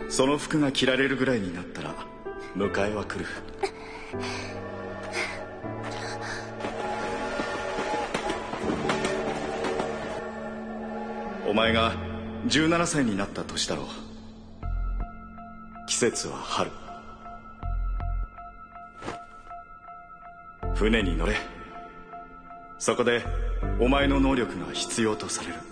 その服が着られるぐらいになったら迎えは来る。お前が17歳になった年だろう。季節は春。船に乗れ。そこでお前の能力が必要とされる。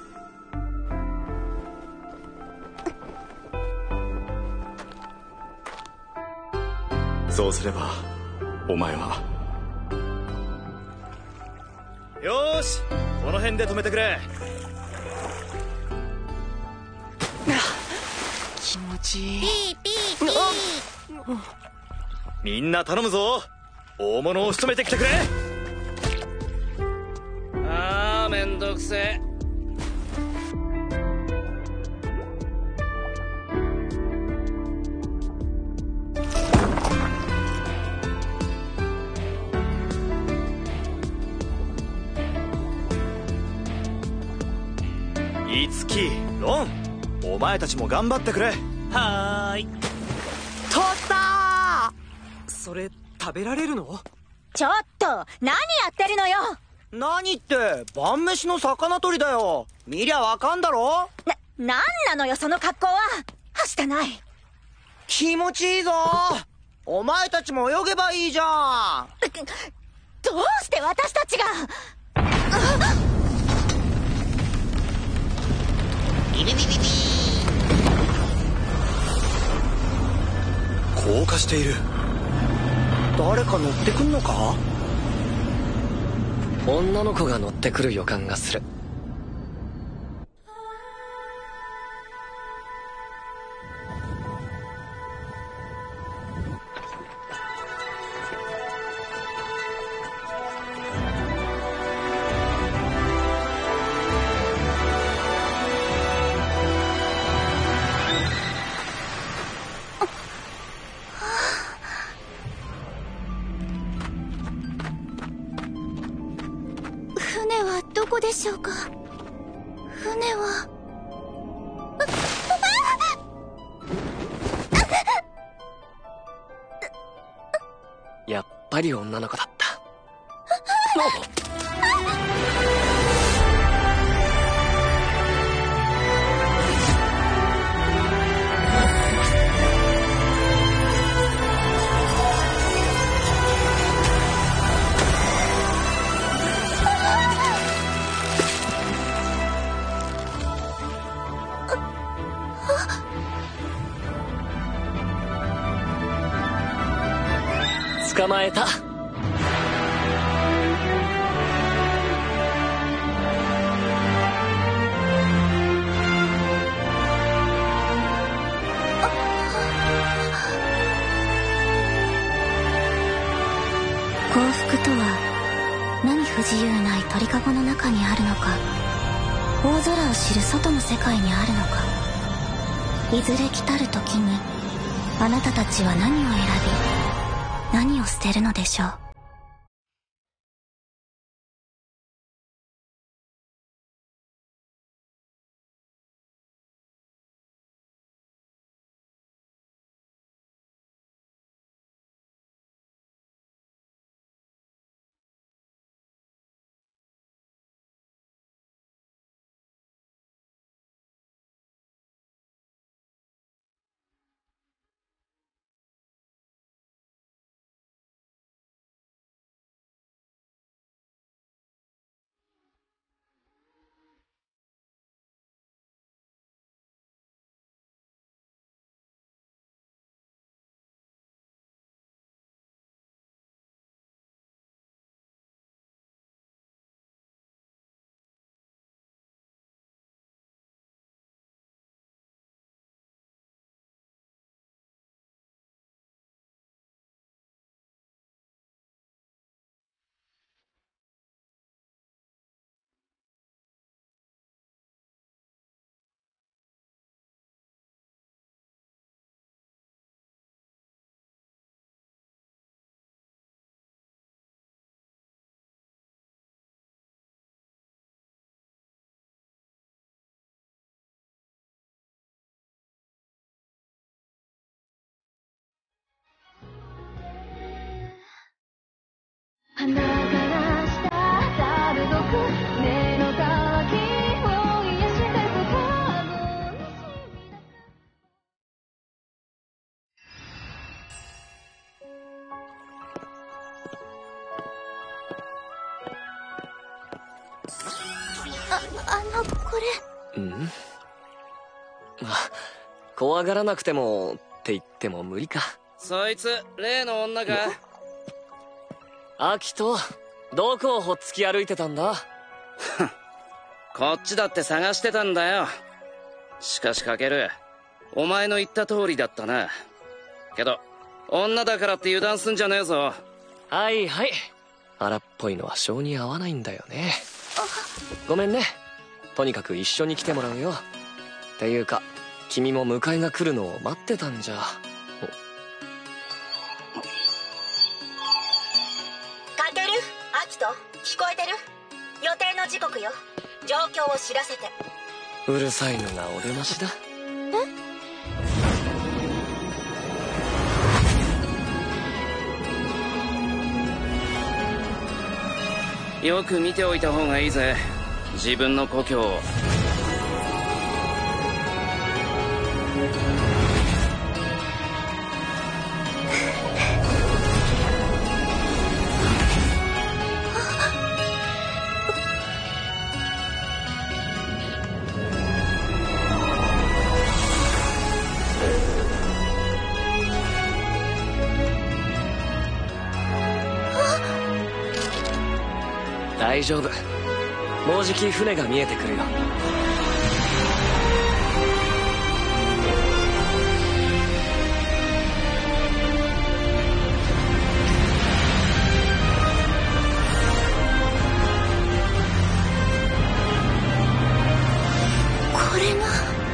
そうすればお前は。 よーし、この辺で止めてくれ。 気持ちいい。 ピーピーピー。 みんな頼むぞ。大物を仕留めてきてくれ。あー、めんどくせえ。いつき、ロン、お前たちも頑張ってくれ。 はーい。取ったー。それ食べられるの？ ちょっと何やってるのよ。 何って晩飯の魚取りだよ。見りゃわかんだろ。 なんなのよその格好は。はしたない。 気持ちいいぞ。お前たちも泳げばいいじゃん。 どうして私たちが。 ビビビビビ。 降下している。 誰か乗ってくんのか？ 女の子が乗ってくる予感がする。 船はどこでしょうか。船は。 やっぱり女の子だった。捕まえた。 幸福とは何不自由ない鳥かごの中にあるのか、大空を知る外の世界にあるのか。いずれ来たる時にあなたたちは何を選び何を捨てるのでしょう。 これ。 怖がらなくてもって言っても無理か。 そいつ例の女か？ アキト、どこをほっつき歩いてたんだ？ こっちだって探してたんだよ。しかしカケル、お前の言った通りだったな。けど女だからって油断すんじゃねえぞ。 はいはい、荒っぽいのは性に合わないんだよね。ごめんね。とにかく一緒に来てもらうよ。っていうか君も迎えが来るのを待ってたんじゃ。 カケル、アキト、聞こえてる？予定の時刻よ。状況を知らせて。 うるさいのがお出ましだ。 よく見ておいた方がいいぜ、自分の故郷を。 大丈夫、もうじき船が見えてくるよ。 これが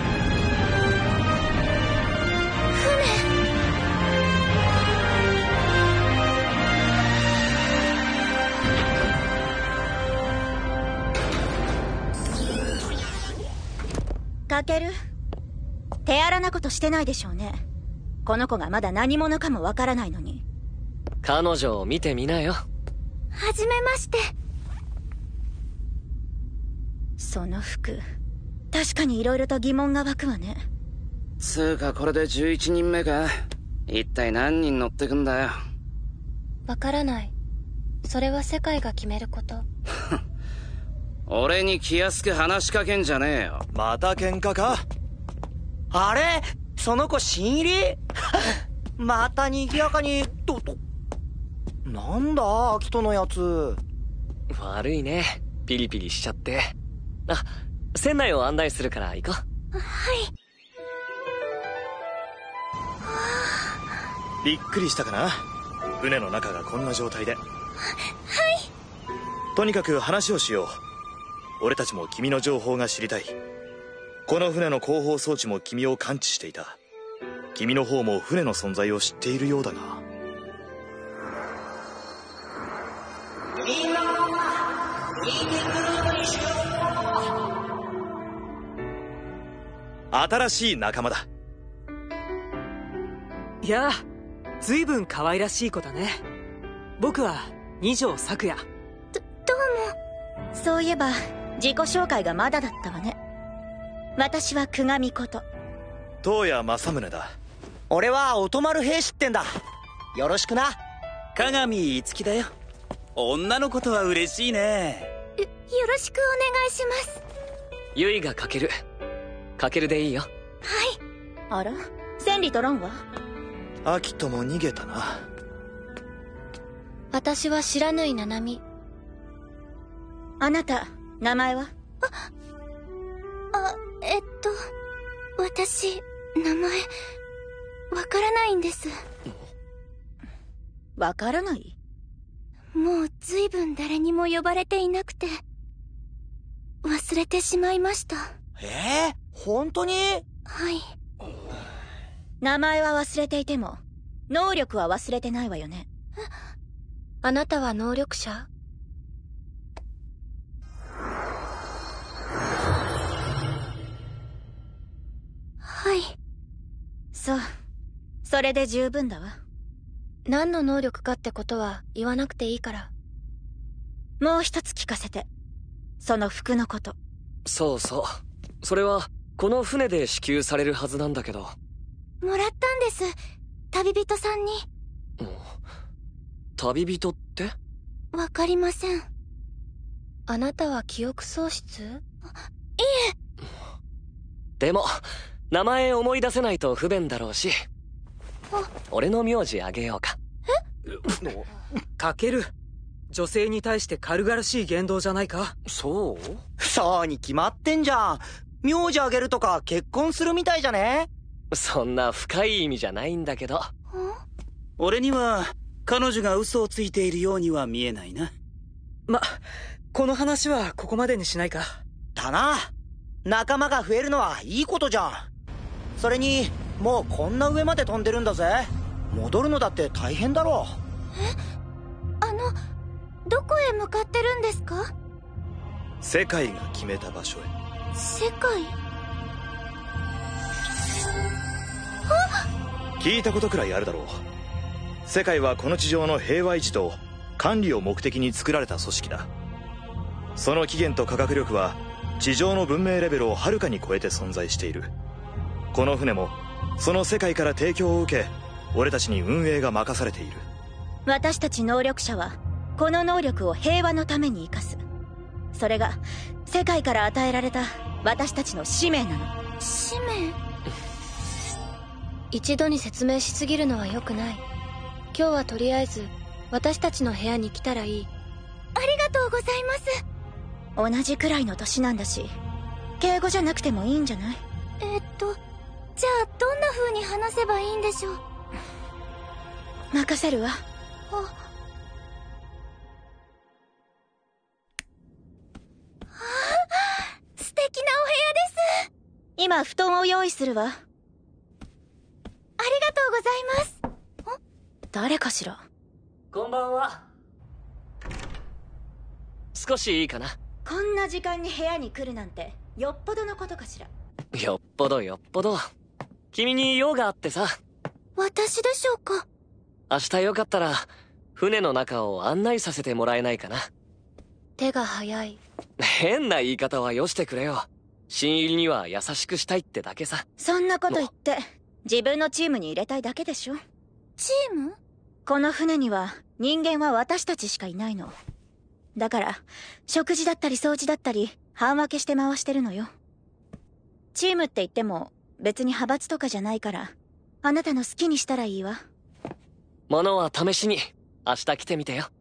カケル、手荒なことしてないでしょうね。この子がまだ何者かもわからないのに。 彼女を見てみなよ。 はじめまして。その服、確かに色々と疑問が湧くわね。 つうかこれで11人目か。一体何人乗ってくんだよ。 わからない。それは世界が決めること。 俺に気安く話しかけんじゃねえよ。 また喧嘩か？ あれ、その子新入り？また賑やかになんだ秋人のやつ。 悪いね、ピリピリしちゃって。あ、船内を案内するから行こう。 はい。 びっくりしたかな？船の中がこんな状態で。はい。とにかく話をしよう。俺たちも君の情報が知りたい。この船の後方装置も君を感知していた。君の方も船の存在を知っているようだが。 みんな見てくるにしろ。 新しい仲間だ。 いや、ずいぶん可愛らしい子だね。僕は二条咲也。 どうも。そういえば自己紹介がまだだったわね。私は久我美こと東谷正宗だ。 俺は音丸兵士ってんだ。よろしくな。 鏡いつきだよ。女のことは嬉しいね。 よろしくお願いします。 ユイがかける。かけるでいいよ。 はい。あら、千里とロンは？ アキトも逃げたな。 私は知らぬい七海。 あなた名前は？ 私名前わからないんです。 わからない？ もうずいぶん誰にも呼ばれていなくて忘れてしまいました。 本当に？ はい。 名前は忘れていても能力は忘れてないわよね。 あなたは能力者？はい。 そう。それで十分だわ。 何の能力かってことは言わなくていいから。 もう一つ聞かせて。その服のこと。 そうそう。それはこの船で支給されるはずなんだけど。 もらったんです。旅人さんに。 旅人って？ わかりません。 あなたは記憶喪失？いえ。 でも名前思い出せないと不便だろうし、俺の名字あげようか。 かける。女性に対して軽々しい言動じゃないか。 そうそうに決まってんじゃん。名字あげるとか結婚するみたいじゃね？ そんな深い意味じゃないんだけど。 俺には彼女が嘘をついているようには見えないな。 この話はここまでにしないか。 だな。仲間が増えるのはいいことじゃん。それにもうこんな上まで飛んでるんだぜ。戻るのだって大変だろう。 どこへ向かってるんですか？ 世界が決めた場所へ。 世界？ 聞いたことくらいあるだろう。世界はこの地上の平和維持と管理を目的に作られた組織だ。その起源と科学力は地上の文明レベルをはるかに超えて存在している。この船もその世界から提供を受け、俺たちに運営が任されている。 私たち能力者はこの能力を平和のために生かす。それが世界から与えられた私たちの使命なの。 使命？ 一度に説明しすぎるのは良くない。今日はとりあえず私たちの部屋に来たらいい。 ありがとうございます。 同じくらいの年なんだし、敬語じゃなくてもいいんじゃない？ じゃあどんな風に話せばいいんでしょう？ 任せるわ。 素敵なお部屋です。 今布団を用意するわ。 ありがとうございます。 誰かしら？ こんばんは。少しいいかな？ こんな時間に部屋に来るなんてよっぽどのことかしら？ よっぽどよっぽど。君に用があってさ。 私でしょうか？ 明日よかったら船の中を案内させてもらえないかな。 手が早い。 変な言い方はよしてくれよ。新入りには優しくしたいってだけさ。 そんなこと言って自分のチームに入れたいだけでしょ。 チーム？ この船には人間は私たちしかいないの。だから食事だったり掃除だったり半分けして回してるのよ。チームって言っても別に派閥とかじゃないから、あなたの好きにしたらいいわ。 物は試しに明日来てみてよ。 はい。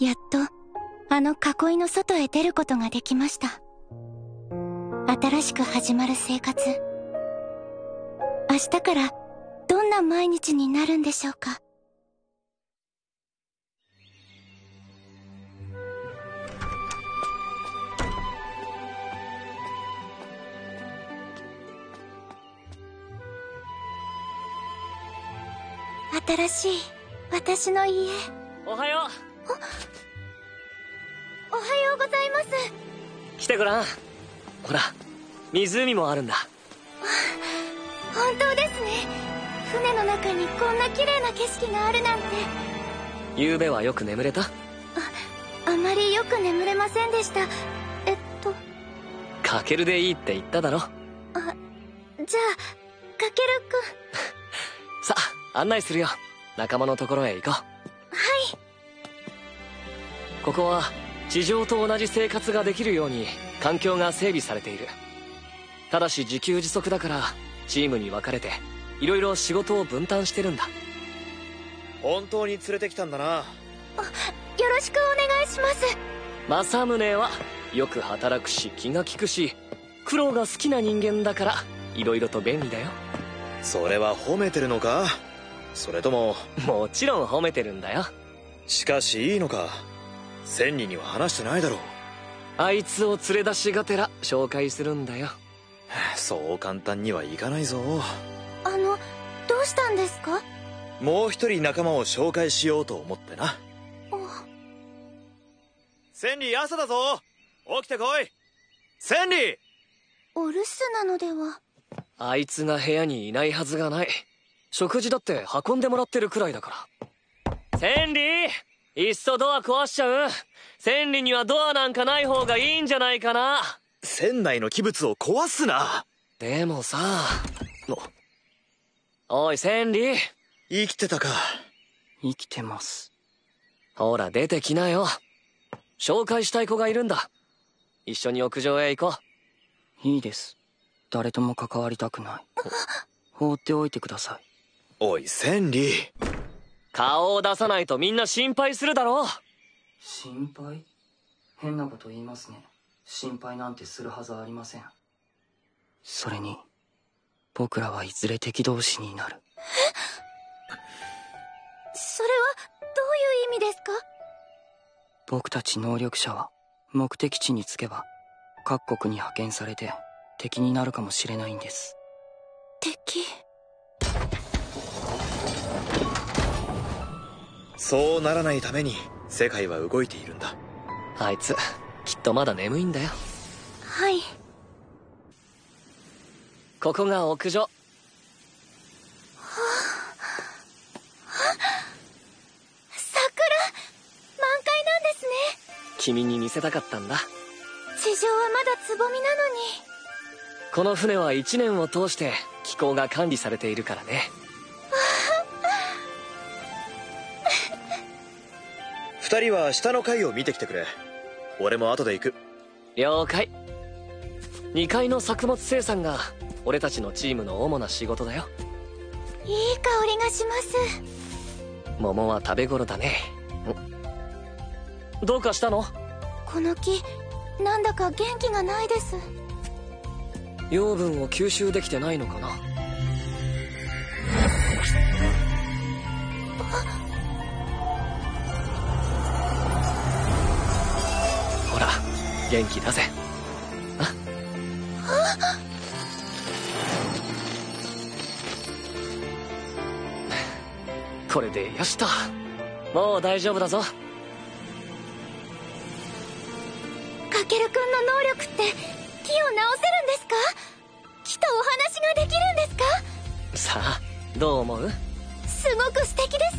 やっとあの囲いの外へ出ることができました。新しく始まる生活。明日からどんな毎日になるんでしょうか。新しい私の家。 おはよう。 おはようございます。 来てごらん。ほら、湖もあるんだ。 本当ですね。船の中にこんな綺麗な景色があるなんて。 昨夜はよく眠れた？ あまりよく眠れませんでした。 かけるでいいって言っただろ。 じゃあかけるくんさあ案内するよ。仲間のところへ行こう。 はい。 ここは地上と同じ生活ができるように環境が整備されている。ただし自給自足だからチームに分かれていろいろ仕事を分担してるんだ。 本当に連れてきたんだな。 よろしくお願いします。 政宗はよく働くし気が利くし苦労が好きな人間だからいろいろと便利だよ。 それは褒めてるのか？それとも。 もちろん褒めてるんだよ。 しかしいいのか？千里には話してないだろう。 あいつを連れ出しがてら紹介するんだよ。 そう簡単にはいかないぞ。 どうしたんですか？ もう一人仲間を紹介しようと思ってな。千里朝だぞ。起きてこい千里。 お留守なのでは？ あいつが部屋にいないはずがない。食事だって運んでもらってるくらいだから。千里、いっそドア壊しちゃう？千里にはドアなんかない方がいいんじゃないかな。 船内の器物を壊すな。 でもさ。おい千里、 生きてたか。 生きてます。 ほら出てきなよ。紹介したい子がいるんだ。一緒に屋上へ行こう。いいです。誰とも関わりたくない。放っておいてください。 おい千里、 顔を出さないとみんな心配するだろう。 心配？変なこと言いますね。心配なんてするはずありません。それに僕らはいずれ敵同士になる。 それはどういう意味ですか？ 僕たち能力者は目的地に着けば各国に派遣されて敵になるかもしれないんです。 敵？ そうならないために世界は動いているんだ。 あいつきっとまだ眠いんだよ。 はい。 ここが屋上。 桜、満開なんですね。 君に見せたかったんだ。 地上はまだつぼみなのに。 この船は1年を通して気候が管理されているからね。 二人は下の階を見てきてくれ。俺も後で行く。 了解。2階の作物生産が俺たちのチームの主な仕事だよ。 いい香りがします。 桃は食べ頃だね。どうかしたの？ この木、なんだか元気がないです。 養分を吸収できてないのかな。ほら元気だぜ。これでよしと。もう大丈夫だぞ。 カケル君の能力って木を直せるんですか？木とお話ができるんですか？ さあどう思う？ すごく素敵です。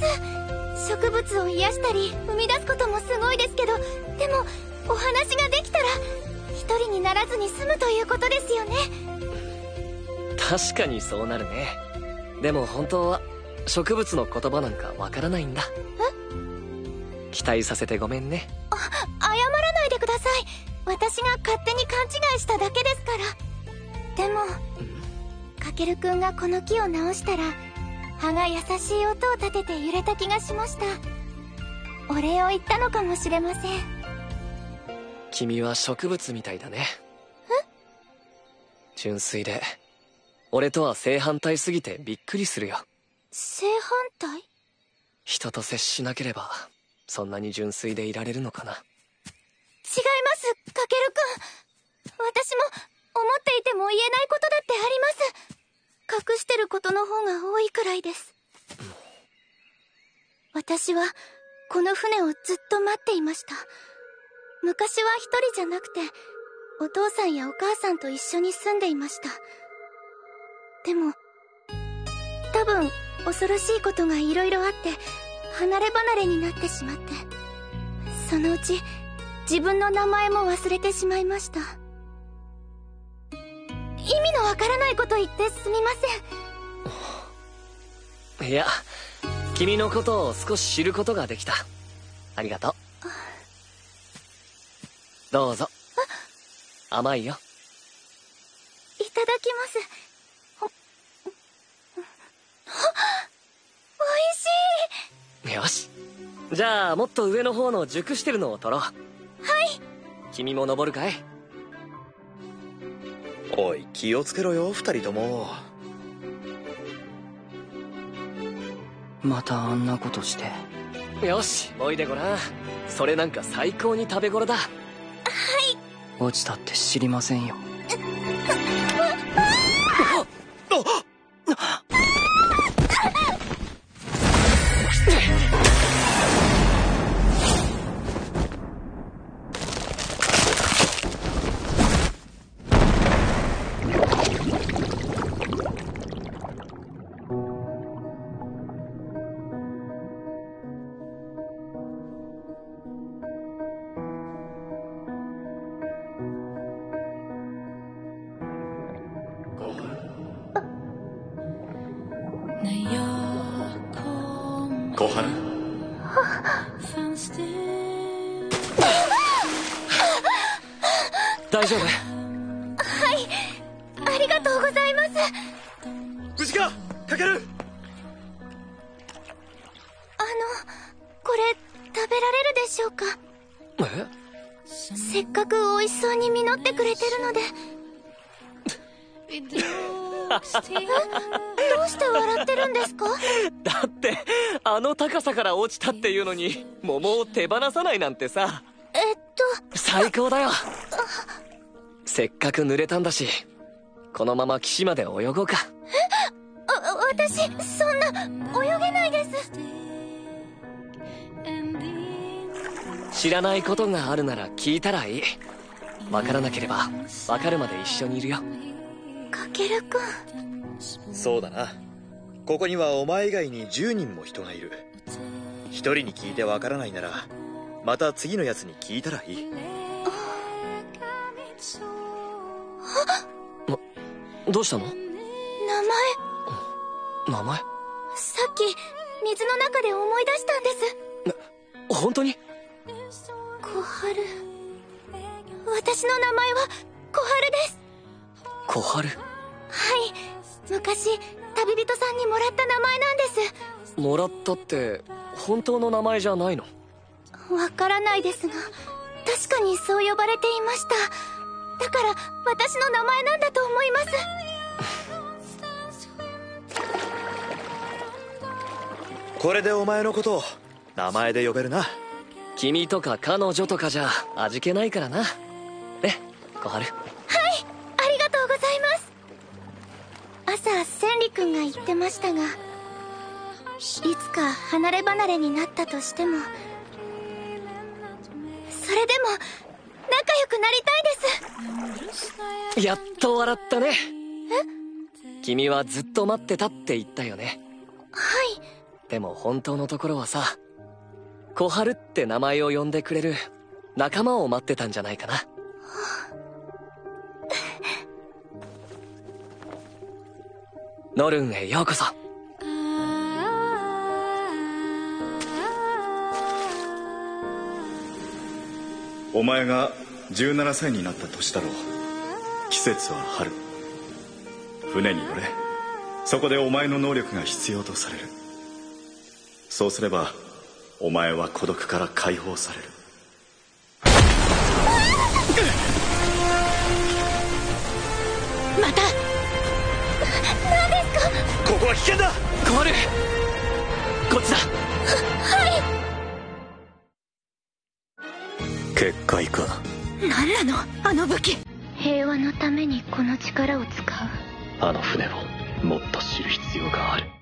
植物を癒したり生み出すこともすごいですけど、でもお話ができたら一人にならずに済むということですよね。 確かにそうなるね。でも本当は植物の言葉なんかわからないんだ。期待させてごめんね。 謝らないでください。私が勝手に勘違いしただけですから。でもカケル君がこの木を直したら葉が優しい音を立てて揺れた気がしました。お礼を言ったのかもしれません。 君は植物みたいだね。純粋で俺とは正反対すぎてびっくりするよ。 正反対？ 人と接しなければそんなに純粋でいられるのかな。 違いますカケル君。私も思っていても言えないことだってあります。隠してることの方が多いくらいです。私はこの船をずっと待っていました。昔は一人じゃなくてお父さんやお母さんと一緒に住んでいました。でも多分恐ろしいことがいろいろあって離れ離れになってしまって、そのうち自分の名前も忘れてしまいました。意味のわからないこと言ってすみません。いや、君のことを少し知ることができた。ありがとう。どうぞ。甘いよ。 いただきます。おいしい。 よし。じゃあもっと上の方の熟してるのを取ろう。 はい。 君も登るかい？ おい気をつけろよ二人とも。 またあんなことして。 よしおいでごらん。それなんか最高に食べ頃だ。 はい。 落ちたって知りませんよ。 小春。 大丈夫？ はい、ありがとうございます。 無事か、かける。 これ食べられるでしょうか？せっかく美味しそうに実ってくれてるので。どうして笑ってるんですか？ だってあの高さから落ちたっていうのに桃を手放さないなんてさ。最高だよ。せっかく濡れたんだし、このまま岸まで泳ごうか。 私そんな泳げないです。 知らないことがあるなら聞いたらいい。わからなければわかるまで一緒にいるよ。 かけるくん。 そうだな。ここにはお前以外に10人も人がいる。1人に聞いてわからないならまた次のやつに聞いたらいい。 どうしたの？ 名前？ さっき水の中で思い出したんです。 本当に？ 小春。私の名前は小春です。 小春？ はい、昔旅人さんにもらった名前なんです。 もらったって本当の名前じゃないの？ わからないですが、確かにそう呼ばれていました。だから私の名前なんだと思います。 これでお前のことを名前で呼べるな。 君とか彼女とかじゃ味気ないからな。ね、小春。 はい、ありがとうございます。朝千里くんが言ってましたが、いつか離れ離れになったとしても、それでも仲良くなりたいです。 やっと笑ったね。 え？ 君はずっと待ってたって言ったよね。 はい。 でも本当のところはさ、小春って名前を呼んでくれる仲間を待ってたんじゃないかな。ノルンへようこそ。 お前が17歳になった年だろう。季節は春。船に乗れ。そこでお前の能力が必要とされる。そうすればお前は孤独から解放される。 また。何ですか？ ここは危険だ。 小春、こっちだ。 はい。 結界か。 何なのあの武器。平和のためにこの力を使う。 あの船をもっと知る必要がある。